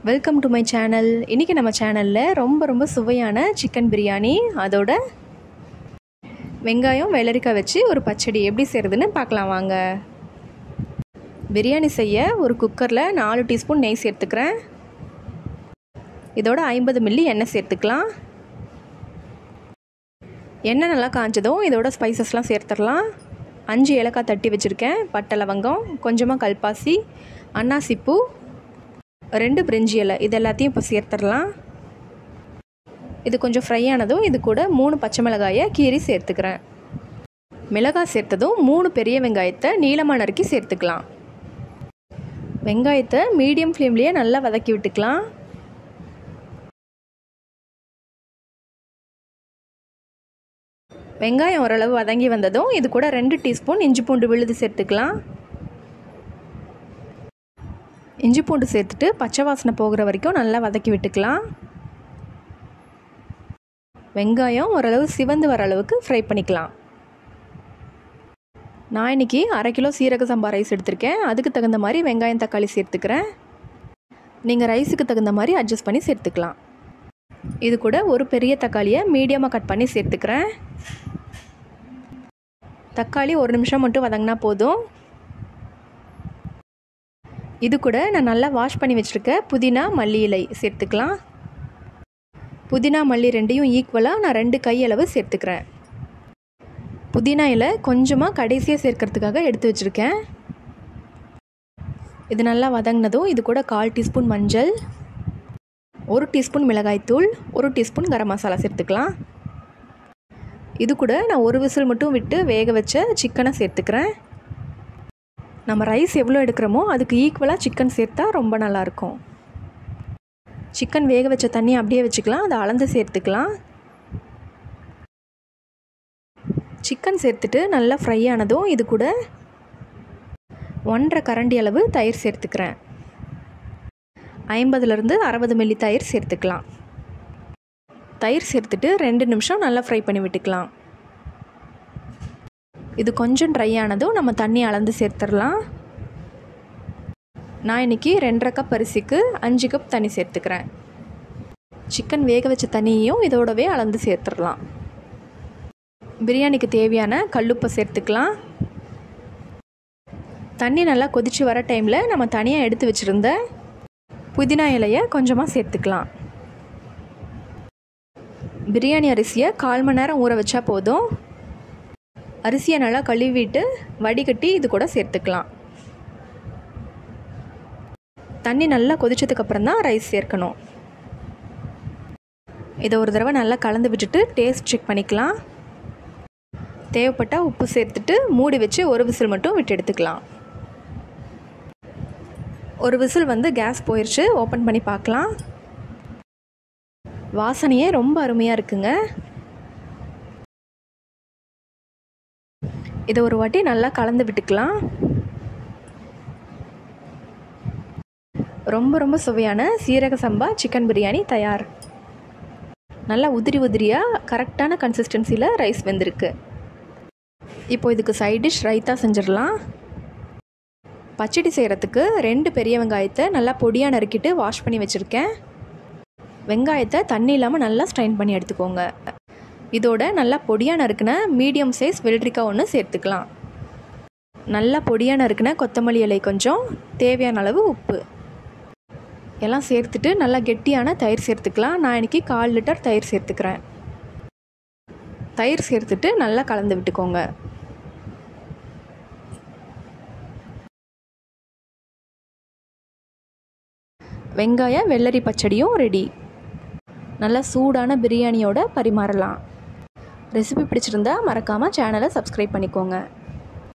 Welcome to my channel. இன்றைக்கி நம்ம சேனலில் ரொம்ப சுவையான சிக்கன் பிரியாணி, அதோட வெங்காயம் வெள்ளரிக்காய் வச்சு ஒரு பச்சடி எப்படி செய்கிறதுன்னு பார்க்கலாம் வாங்க. பிரியாணி செய்ய ஒரு குக்கரில் 4 டீஸ்பூன் நெய் சேர்த்துக்கிறேன். இதோட 50 மில்லி எண்ணெய் சேர்த்துக்கலாம். எண்ணெய் நல்லா காஞ்சதும் இதோட ஸ்பைசஸ்லாம் சேர்த்துடலாம். 5 ஏலக்காய் தட்டி வச்சுருக்கேன், பட்டை லவங்கம், கொஞ்சமாக கல்பாசி, அன்னாசிப்பூ, 2 பிரிஞ்சி இலை, இது எல்லாத்தையும் இப்போ சேர்த்துடலாம். இது கொஞ்சம் ஃப்ரை ஆனதும் இது கூட 3 பச்சை மிளகாயை கீரி சேர்த்துக்கிறேன். மிளகாய் சேர்த்ததும் 3 பெரிய வெங்காயத்தை நீளமாக நறுக்கி சேர்த்துக்கலாம். வெங்காயத்தை மீடியம் ஃப்ளேம்லேயே நல்லா வதக்கி விட்டுக்கலாம். வெங்காயம் ஓரளவு வதங்கி வந்ததும் இது கூட 2 டீஸ்பூன் இஞ்சி பூண்டு விழுது சேர்த்துக்கலாம். இஞ்சி பூண்டு சேர்த்துட்டு பச்சை வாசனை போகிற வரைக்கும் நல்லா வதக்கி விட்டுக்கலாம். வெங்காயம் ஓரளவு சிவந்து வர அளவுக்கு ஃப்ரை பண்ணிக்கலாம். நான் இன்றைக்கி 1/2 கிலோ சீரக சம்பா ரைஸ் எடுத்திருக்கேன். அதுக்கு தகுந்த மாதிரி வெங்காயம் தக்காளி சேர்த்துக்கிறேன். நீங்கள் ரைஸுக்கு தகுந்த மாதிரி அட்ஜஸ்ட் பண்ணி சேர்த்துக்கலாம். இது கூட ஒரு பெரிய தக்காளியை மீடியமாக கட் பண்ணி சேர்த்துக்கிறேன். தக்காளி 1 நிமிஷம் மட்டும் வதங்கினா போதும். இது கூட நான் நல்லா வாஷ் பண்ணி வச்சுருக்க புதினா மல்லி இலை சேர்த்துக்கலாம். புதினா மல்லி ரெண்டையும் ஈக்குவலாக நான் 2 கையளவு சேர்த்துக்கிறேன். புதினா இலை கொஞ்சமாக கடைசியாக சேர்க்கறதுக்காக எடுத்து வச்சுருக்கேன். இது நல்லா வதங்கினதும் இது கூட 1/4 டீஸ்பூன் மஞ்சள், 1 டீஸ்பூன் மிளகாய்த்தூள், 1 டீஸ்பூன் கரம் மசாலா சேர்த்துக்கலாம். இது கூட நான் 1 விசில் மட்டும் விட்டு வேக வச்ச சிக்கனை சேர்த்துக்கிறேன். நம்ம ரைஸ் எவ்வளோ எடுக்கிறோமோ அதுக்கு ஈக்குவலாக சிக்கன் சேர்த்தா ரொம்ப நல்லாயிருக்கும். சிக்கன் வேக வச்ச தண்ணி அப்படியே வச்சுக்கலாம், அதை அளந்து சேர்த்துக்கலாம். சிக்கன் சேர்த்துட்டு நல்லா ஃப்ரை ஆனதும் இது கூட 1/2 கரண்டி அளவு தயிர் சேர்த்துக்கிறேன். 50லேருந்து 60 மில்லி தயிர் சேர்த்துக்கலாம். தயிர் சேர்த்துட்டு 2 நிமிஷம் நல்லா ஃப்ரை பண்ணி விட்டுக்கலாம். இது கொஞ்சம் ட்ரை ஆனதும் நம்ம தண்ணி அளந்து சேர்த்துடலாம். நான் இன்றைக்கி 2.5 கப் அரிசிக்கு 5 கப் தண்ணி சேர்த்துக்கிறேன். சிக்கன் வேக வச்ச தண்ணியையும் இதோடவே அளந்து சேர்த்துடலாம். பிரியாணிக்கு தேவையான கல்லுப்பை சேர்த்துக்கலாம். தண்ணி நல்லா கொதித்து வர டைமில் நம்ம தனியாக எடுத்து வச்சுருந்த புதினா இலையை கொஞ்சமாக சேர்த்துக்கலாம். பிரியாணி அரிசியை 1/4 மணி நேரம் ஊற வச்சா போதும். அரிசியை நல்லா கழுவிட்டு வடிகட்டி இது கூட சேர்த்துக்கலாம். தண்ணி நல்லா கொதிச்சதுக்கப்புறம் தான் ரைஸ் சேர்க்கணும். இதை ஒரு தடவை நல்லா கலந்து விட்டுட்டு டேஸ்ட் செக் பண்ணிக்கலாம். தேவைப்பட்டால் உப்பு சேர்த்துட்டு மூடி வச்சு 1 விசில் மட்டும் விட்டு எடுத்துக்கலாம். 1 விசில் வந்து கேஸ் போயிடுச்சு. ஓப்பன் பண்ணி பார்க்கலாம். வாசனையே ரொம்ப அருமையாக இருக்குங்க. இதை ஒரு வாட்டி நல்லா கலந்து விட்டுக்கலாம். ரொம்ப சுவையான சீரக சம்பா சிக்கன் பிரியாணி தயார். நல்லா உதிரியாக கரெக்டான கன்சிஸ்டன்சியில் ரைஸ் வெந்திருக்கு. இப்போ இதுக்கு சைட் டிஷ் ரைத்தா செஞ்சிடலாம். பச்சடி செய்கிறதுக்கு 2 பெரிய வெங்காயத்தை நல்லா பொடியாக நறுக்கிட்டு வாஷ் பண்ணி வச்சுருக்கேன். வெங்காயத்தை தண்ணி இல்லாமல் நல்லா ஸ்ட்ரைன் பண்ணி எடுத்துக்கோங்க. இதோட நல்லா பொடியாக நறுக்கின மீடியம் சைஸ் வெள்ளரிக்காய் 1 சேர்த்துக்கலாம். நல்லா பொடியாக நறுக்கின கொத்தமல்லி இலை கொஞ்சம், தேவையான அளவு உப்பு எல்லாம் சேர்த்துட்டு நல்லா கெட்டியான தயிர் சேர்த்துக்கலாம். நான் இன்றைக்கி 1/4 லிட்டர் தயிர் சேர்த்துக்கிறேன். தயிர் சேர்த்துட்டு நல்லா கலந்து விட்டுக்கோங்க. வெங்காய வெள்ளரி பச்சடியும் ரெடி. நல்லா சூடான பிரியாணியோட பரிமாறலாம். ரெசிபி பிடிச்சிருந்தா மறக்காமல் சேனலை சப்ஸ்கிரைப் பண்ணிக்கோங்க.